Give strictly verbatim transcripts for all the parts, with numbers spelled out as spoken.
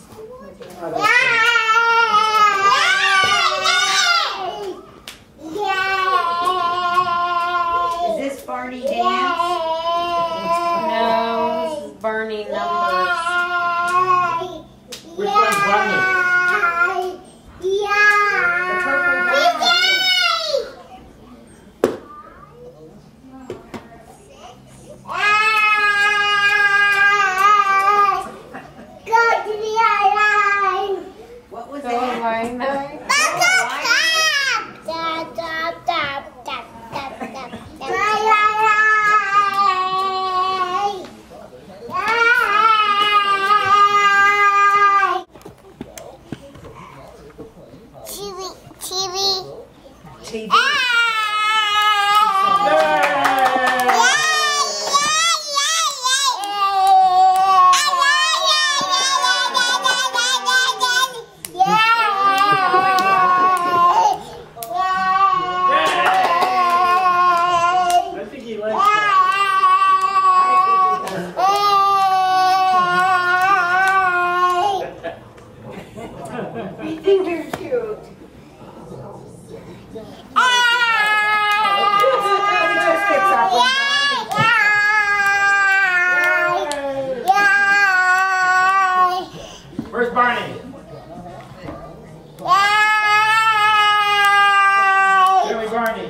Is this Barney dance? No, this is Barney numbers. Which one's Barney? The purple one. What was Go that? line nine. T V. I think he likes that. You think you're cute? Where's Barney? Show me Barney.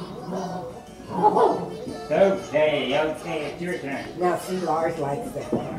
Okay, okay, it's your turn. Now see, Lars likes that.